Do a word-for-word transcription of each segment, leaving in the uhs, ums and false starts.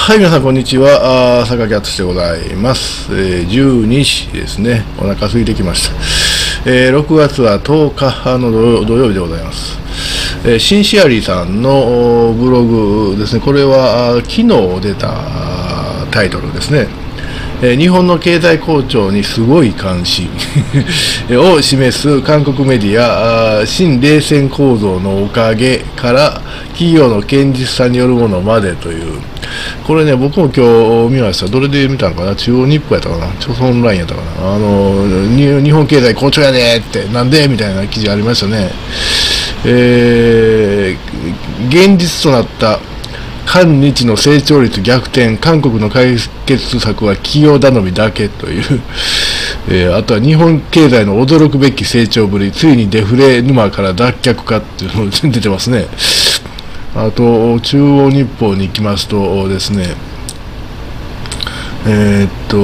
はい、皆さんこんにちは。あ坂木敦でございます。えー、じゅうにじですね。お腹空いてきました。えー、ろくがつはとおかの土曜日でございます。えー、シンシアリーさんのブログですね。これは昨日出たタイトルですね。えー、日本の経済好調にすごい関心を示す韓国メディア、新冷戦構造のおかげから企業の堅実さによるものまでという、これね、僕も今日見ました。どれで見たのかな、中央日報やったかな、朝鮮オンラインやったかな、あの日本経済好調やねって、なんでみたいな記事ありましたね。えー、現実となった韓日の成長率逆転、韓国の解決策は企業頼みだけという、えー、あとは日本経済の驚くべき成長ぶり、ついにデフレ沼から脱却かっていうのが出てますね。あと、中央日報に行きますとですね、えー、っと、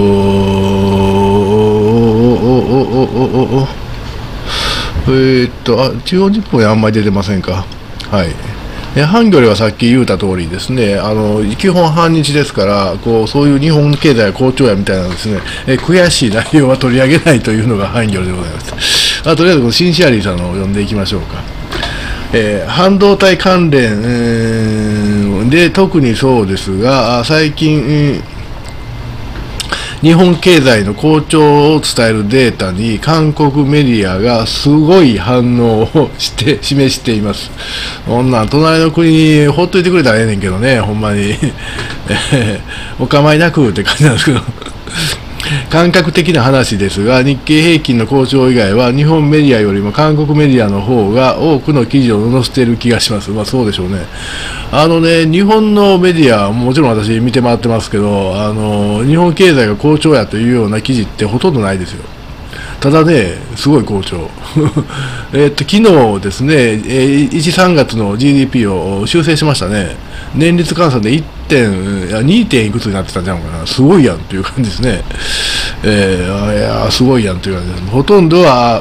えー、っと、あ、中央日報にあんまり出てませんか。はい。ハンギョレはさっき言うた通りですね、あの基本反日ですから、こうそういう日本経済好調やみたいなですね、え悔しい内容は取り上げないというのがハンギョレでございます。あとりあえずこのシンシアリーさんのを読んでいきましょうか。えー、半導体関連、えー、で特にそうですが、最近、えー日本経済の好調を伝えるデータに韓国メディアがすごい反応をして示しています。こんなん隣の国にほっといてくれたらええねんけどね、ほんまにお構いなくって感じなんですけど感覚的な話ですが、日経平均の好調以外は日本メディアよりも韓国メディアの方が多くの記事を載せている気がします。まあそうでしょうね。あのね、日本のメディアはもちろん私見て回ってますけど、あの日本経済が好調やというような記事ってほとんどないですよ。ただね、すごい好調えっと昨日ですね、いち、さんがつの ジーディーピー を修正しましたね。年率換算でいってん、にてんいくつになってたんじゃないかな。すごいやんという感じですね。えー、いやすごいやんという感じです。ほとんどは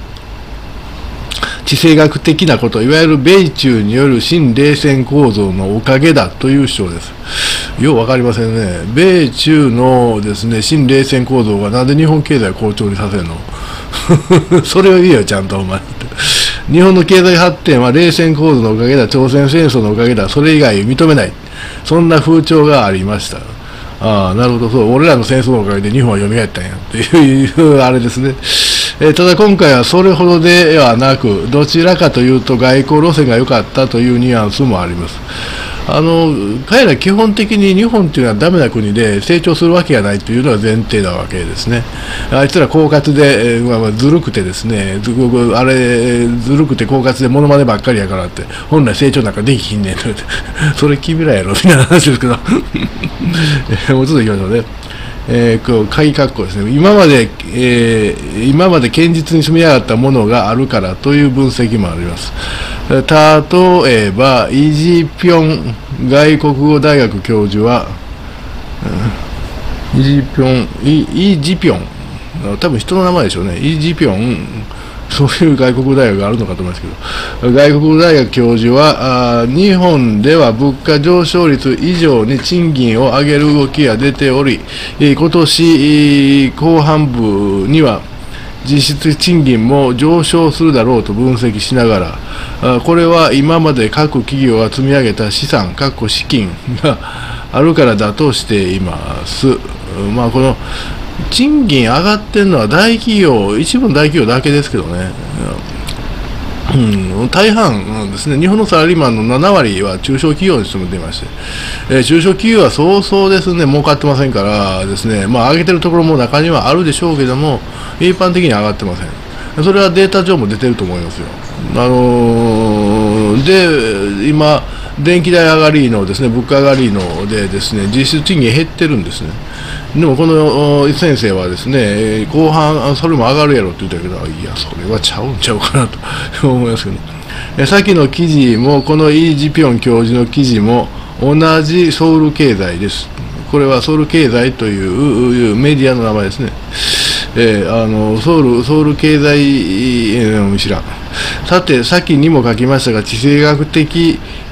地政学的なこと、いわゆる米中による新冷戦構造のおかげだという主張です。ようわかりませんね。米中のですね、新冷戦構造がなんで日本経済を好調にさせるのそれを言えよ、ちゃんとお前。日本の経済発展は冷戦構造のおかげだ、朝鮮戦争のおかげだ、それ以外認めない。そんな風潮がありました。ああ、なるほど、そう、俺らの戦争のおかげで日本は蘇ったんや、っていう、あれですね。えー、ただ今回はそれほどではなく、どちらかというと外交路線が良かったというニュアンスもあります。あの彼ら基本的に日本というのはダメな国で成長するわけがないというのが前提なわけですね。あいつら狡猾で、えーまあ、ずるくてですね、ずあれずるくて狡猾でモノマネばっかりやからって、本来成長なんかできひんねんと言ってそれ君らやろみたいな話ですけどもうちょっといきましょうね。えー、こう鍵括弧ですね。今まで、えー、今まで堅実に積み上がったものがあるからという分析もあります。例えば、イ・ジピョン外国語大学教授は、イ・ジピョン、イ・イジピョン、多分人の名前でしょうね。イ・ジピョン、そういう外国大学があるのかと思いますけど、外国語大学教授は、あ日本では物価上昇率以上に賃金を上げる動きが出ており、今年後半部には実質賃金も上昇するだろうと分析しながら、これは今まで各企業が積み上げた資産、資金があるからだとしています。まあこの賃金上がってるのは大企業、一部の大企業だけですけどね、うん、大半ですね、日本のサラリーマンのななわりは中小企業に勤めていまして、えー、中小企業はそうそうですね、儲かってませんからですね、まあ、上げてるところも中にはあるでしょうけども、一般的に上がってません。それはデータ上も出てると思いますよ。あのー、で、今、電気代上がりのですね、物価上がりのでですね、実質賃金減ってるんですね。でもこの先生はですね、後半それも上がるやろって言ったけど、いや、それはちゃうんちゃうかなと思いますけど、ね、さっきの記事も、このイ・ジピョン教授の記事も同じソウル経済です。これはソウル経済というメディアの名前ですね。えー、あのソウル、ソウル経済、えー、知らん。さて、先にも書きましたが、地政学的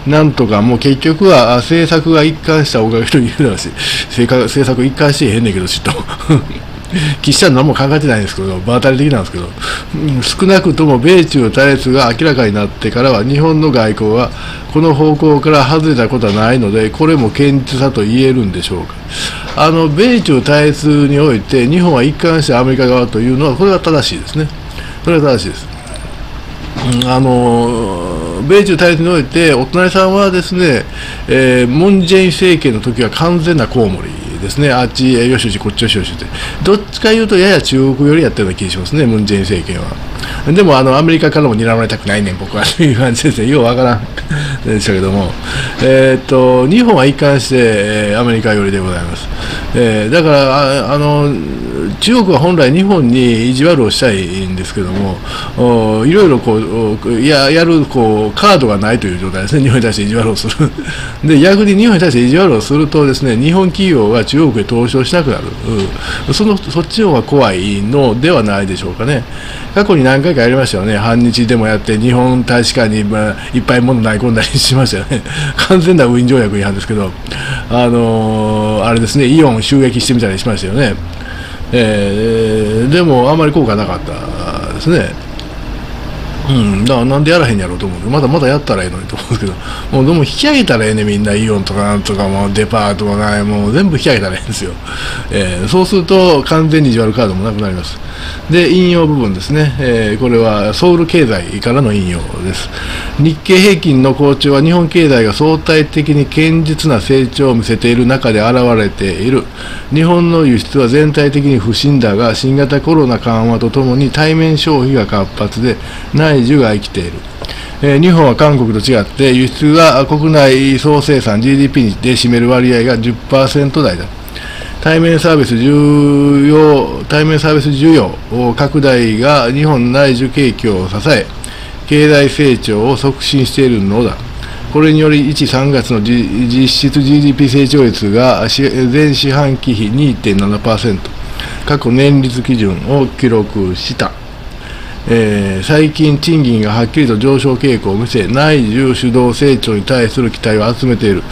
なんとかもう結局は政策が一貫したおかげというだし、政策一貫してへんねんけど、ちょっと。岸田何も考えてないんですけど、場当たり的なんですけど、うん、少なくとも米中対立が明らかになってからは、日本の外交はこの方向から外れたことはないので、これも堅実さと言えるんでしょうか。あの米中対立において、日本は一貫してアメリカ側というのは、これは正しいですね。これは正しいです。うん、あの米中対立において、お隣さんはですね、えー、ムン・ジェイン政権の時は完全なコウモリですね、あっちよしよし、こっちよしよしって、どっちかいうと、やや中国寄りやったような気がしますね、ムン・ジェイン政権は。でもあの、アメリカからも睨まれたくないねん、僕はという感じですね、ようわからんでしたけども、えー、っと日本は一貫して、えー、アメリカ寄りでございます。えー、だからああの中国は本来、日本に意地悪をしたいんですけども、おいろいろこうややるこうカードがないという状態ですね、日本に対して意地悪をする。で逆に日本に対して意地悪をするとですね、日本企業が中国へ投資をしなくなる、うん、そのそっちの方が怖いのではないでしょうかね。過去に何回かやりましたよね、反日でもやって、日本大使館に、まあ、いっぱい物投げ込んだりしましたよね、完全なウィーン条約違反ですけど、あのー、あれですね、イオン襲撃してみたりしましたよね。えー、でもあまり効果なかったですね。うん、だからなんでやらへんやろうと思うけど、まだまだやったらええのにと思うんですけど、もうでも引き上げたらええね、みんな、イオンとかなんとかもデパートもない、もう全部引き上げたらええんですよ。えー、そうすると完全に意地悪カードもなくなります。で、引用部分ですね、えー、これはソウル経済からの引用です。日経平均の好調は日本経済が相対的に堅実な成長を見せている中で現れている。日本の輸出は全体的に不振だが、新型コロナ緩和とともに対面消費が活発で、内需が生きている。えー、日本は韓国と違って、輸出が国内総生産 ジーディーピー で占める割合が じゅっパーセント 台だ。対面サービス需要、対面サービス需要拡大が日本内需景気を支え、経済成長を促進しているのだ。これにより、いち、さんがつの実質 ジーディーピー 成長率が前四半期比 にてんななパーセント、過去年率基準を記録した。えー、最近、賃金がはっきりと上昇傾向を見せ、内需主導成長に対する期待を集めている。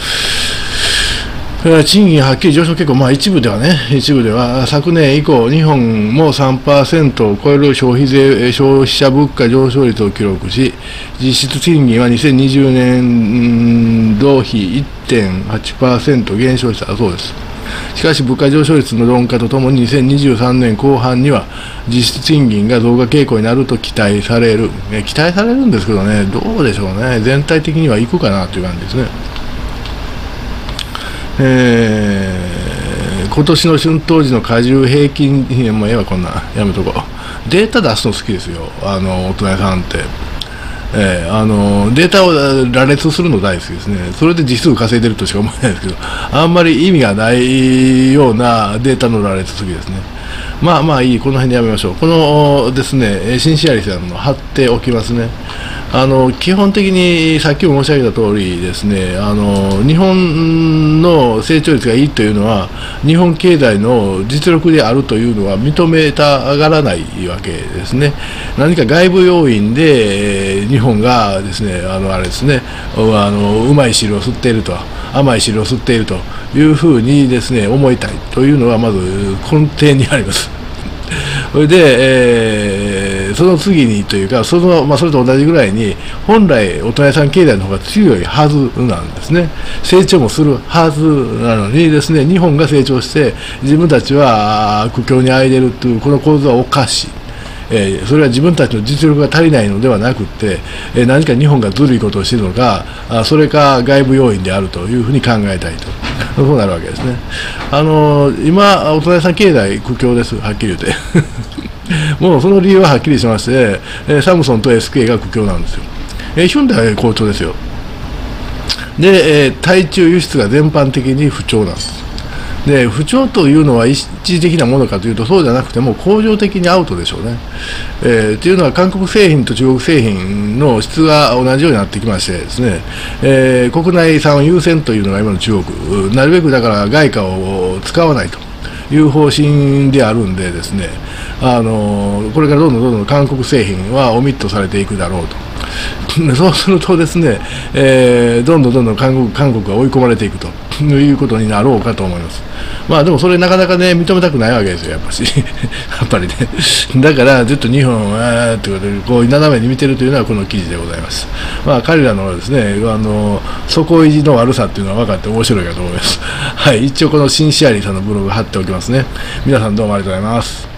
賃金はっきり上昇傾向、まあ、一部ではね、一部では昨年以降、日本も さんパーセント を超える消費税、消費者物価上昇率を記録し、実質賃金はにせんにじゅうねん度比 いってんはちパーセント 減少したそうです。しかし、物価上昇率の鈍化とともににせんにじゅうさんねんこう半には実質賃金が増加傾向になると期待される。期待されるんですけどね、どうでしょうね、全体的にはいくかなという感じですね。えー、今年の春闘時の加重平均、もうええわ、こんなんやめとこう。データ出すの好きですよ、あの大人屋さんって。えー、あのデータを羅列するの大好きですね。それで実数稼いでるとしか思えないですけど、あんまり意味がないようなデータの羅列好きですね。まあまあいい、この辺でやめましょう。このですね、シンシアリさんの貼っておきますね。あの基本的にさっきも申し上げた通りですね、あの日本の成長率がいいというのは、日本経済の実力であるというのは認めたがらないわけですね。何か外部要因で、えー、日本がですね、あのあれですね、あのうまい汁を吸っていると、甘い汁を吸っているというふうにですね、思いたいというのがまず根底にあります。それで、えー、その次にというか、そのまあ、それと同じぐらいに、本来、お隣さん経済の方が強いはずなんですね。成長もするはずなのにですね、日本が成長して、自分たちは苦境にあいでいるという、この構図はおかしい。えー、それは自分たちの実力が足りないのではなくて、えー、何か日本がずるいことをしているのか、あそれか外部要因であるというふうに考えたいと、そうなるわけですね。あのー、今、お隣さん経済苦境です、はっきり言って。もうその理由ははっきりしまして、えー、サムソンと エスケー が苦境なんですよ。えー、ヒュンダイは好調ですよ。で、えー、対中輸出が全般的に不調なんです。で不調というのは一時的なものかというと、そうじゃなくても恒常的にアウトでしょうね。えー、というのは、韓国製品と中国製品の質が同じようになってきましてですね、えー、国内産優先というのが今の中国、なるべくだから外貨を使わないという方針であるんでですね、あのこれからどんどんどんどん韓国製品はオミットされていくだろうと。 そうするとですね、えー、どんどんどんどん韓国、韓国が追い込まれていくということになろうかと思います。まあでもそれなかなかね、認めたくないわけですよ、やっぱし。やっぱりね。だから、ずっと日本は、ということで、こう、斜めに見てるというのはこの記事でございます。まあ彼らのですね、あの、底意地の悪さっていうのは分かって面白いかと思います。はい。一応このシンシアリーさんのブログ貼っておきますね。皆さんどうもありがとうございます。